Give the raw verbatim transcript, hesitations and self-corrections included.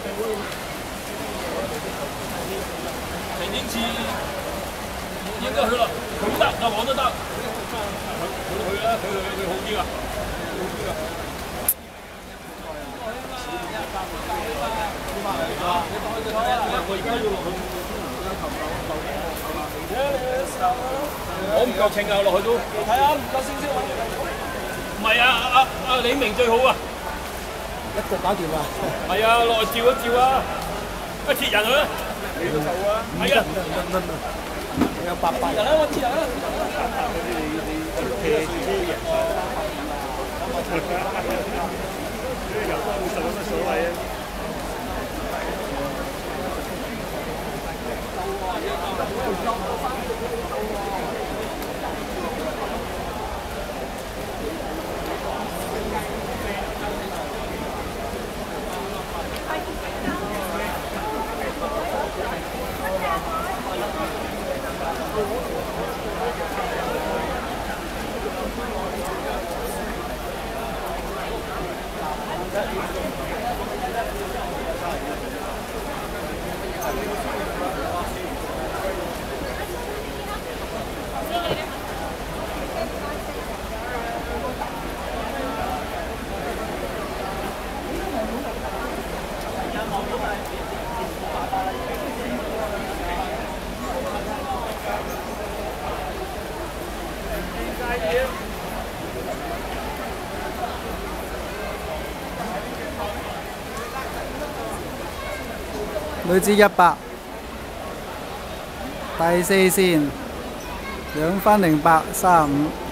陳英次應該去啦，佢得，阿黃都得，佢去啦，佢去佢好啲啊，好啲啊。我而家要落去。我唔夠稱啊，落去都。睇下唔夠少少。唔係啊，阿阿李明最好啊。 一腳搞掂啊！ 係啊，落去照一照啊！一切人啊！你都夠啊！係啊！ 唔得唔得唔得唔得！有八百人啦，我知人啦。你你騎住啲人，有多五十有乜所謂啊？ 女子一百，第四線兩分零八三五。